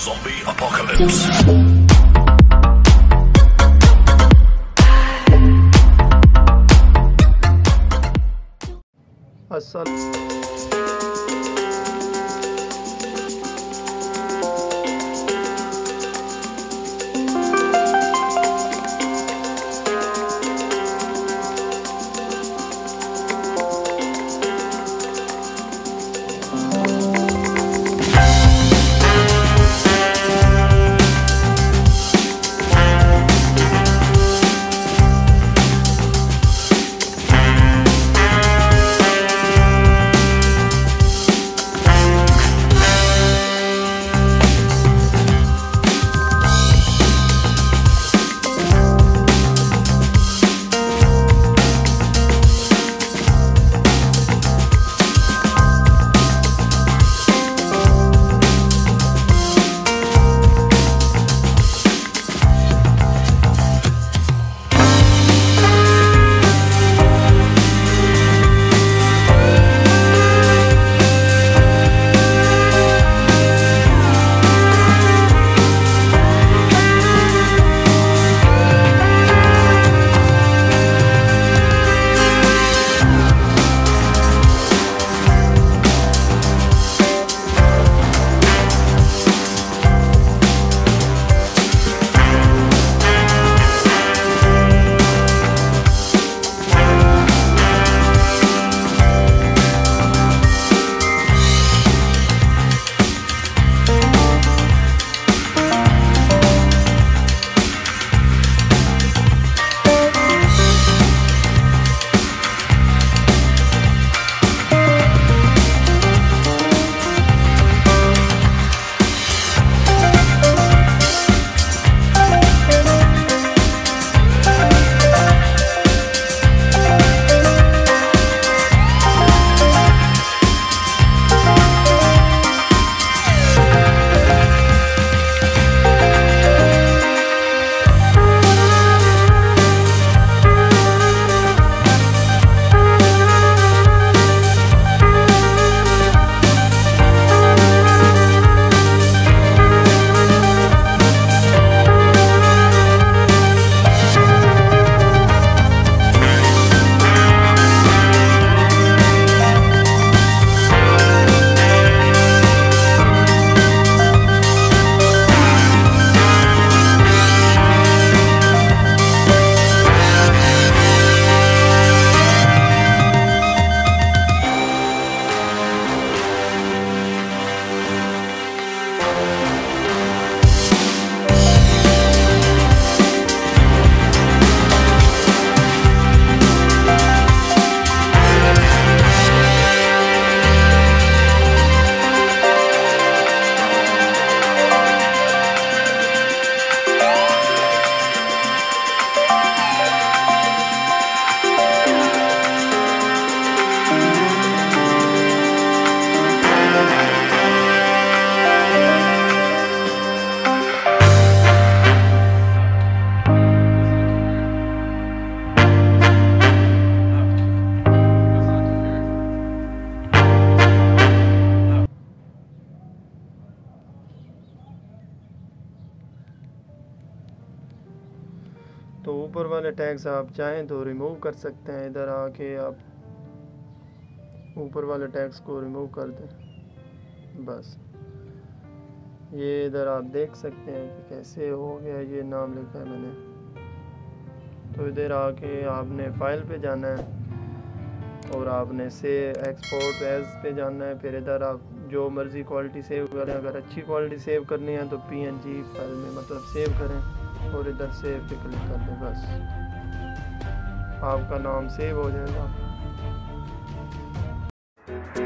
Zombie apocalypse. तो ऊपर वाले टैग्स आप चाहें तो रिमूव कर सकते हैं। इधर आके आप ऊपर वाले टैग्स को रिमूव कर दें बस। ये इधर आप देख सकते हैं कि कैसे हो गया, ये नाम लिखा है मैंने। तो इधर आके आपने फाइल पे जाना है और आपने से एक्सपोर्ट एज पे जाना है। फिर इधर आप जो मर्ज़ी क्वालिटी सेव करें। अगर अच्छी क्वालिटी सेव करनी है तो PNG फाइल में मतलब सेव करें और इधर सेव पे क्लिक कर दें बस। आपका नाम सेव हो जाएगा।